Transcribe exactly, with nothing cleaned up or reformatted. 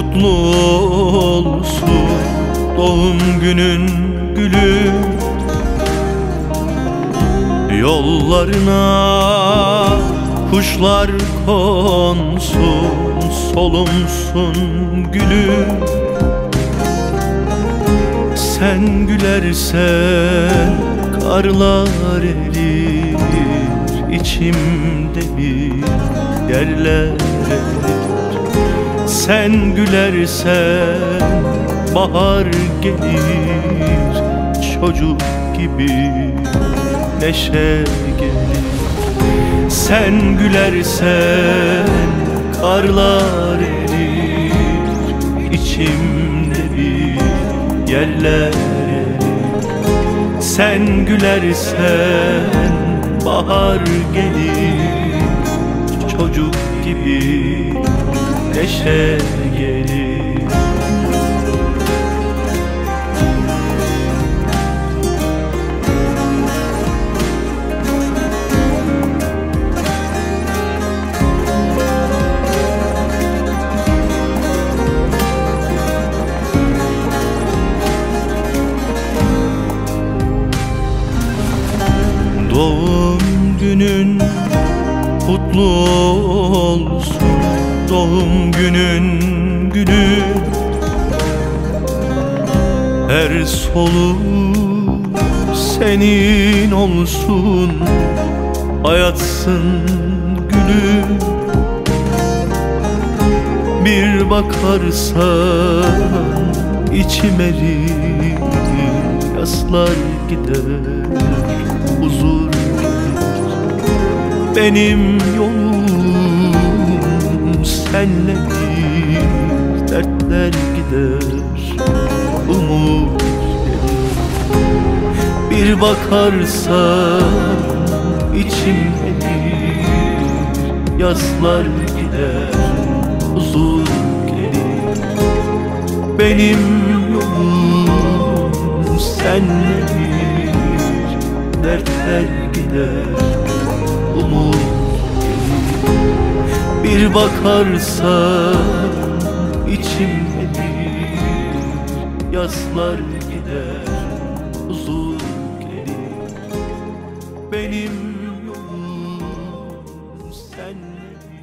kutlu olsun doğum günün gülü. Yollarına kuşlar konsun, solumsun gülü. Sen gülersen karlar erir, içimde bir yerler erir. Sen gülersen bahar gelir, çocuk gibi neşe gelir. Sen gülersen karlar erir, içimde bir yerler erir. Sen gülersen bahar gelir, çocuk gibi neşe gelir. Doğum günün kutlu olsun, doğum günün gülü. Her soluğu senin olsun, hayatsın gülü. Bir bakarsan içim erir, yaslar gider, huzur gelir. Benim yolum senledir, dertler gider, umut gelir. Bir bakarsan içim erir, yaslar gider, huzur gelir. Benim yolum senledir, dertler gider, umut gelir. Bir bakarsan içim erir, yaslar gider, huzur gelir. Benim yolum senledir.